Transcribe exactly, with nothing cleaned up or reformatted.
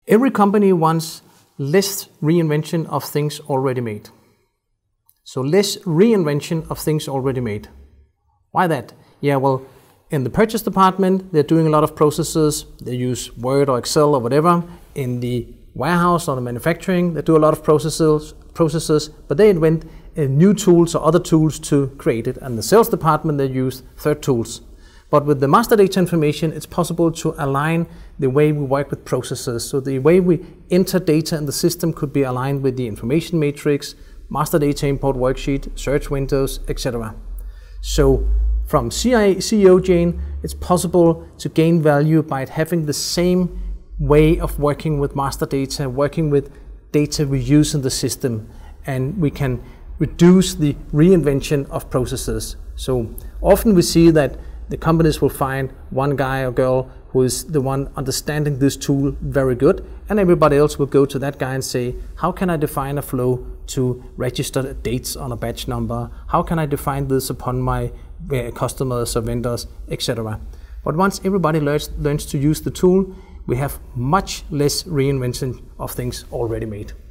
Every company wants less reinvention of things already made. So less reinvention of things already made. Why that? Yeah, well, in the purchase department, they're doing a lot of processes. They use Word or Excel or whatever. In the warehouse or the manufacturing, they do a lot of processes, processes but they invent uh, new tools or other tools to create it. And the sales department, they use third tools. But with the master data information, it's possible to align the way we work with processes. So the way we enter data in the system could be aligned with the information matrix, master data import worksheet, search windows, et cetera. So from C E O Jane, it's possible to gain value by having the same way of working with master data, working with data we use in the system, and we can reduce the reinvention of processes. So often we see that the companies will find one guy or girl who is the one understanding this tool very good, and everybody else will go to that guy and say, how can I define a flow to register dates on a batch number? How can I define this upon my uh, customers or vendors, et cetera. But once everybody learns, learns to use the tool, we have much less reinvention of things already made.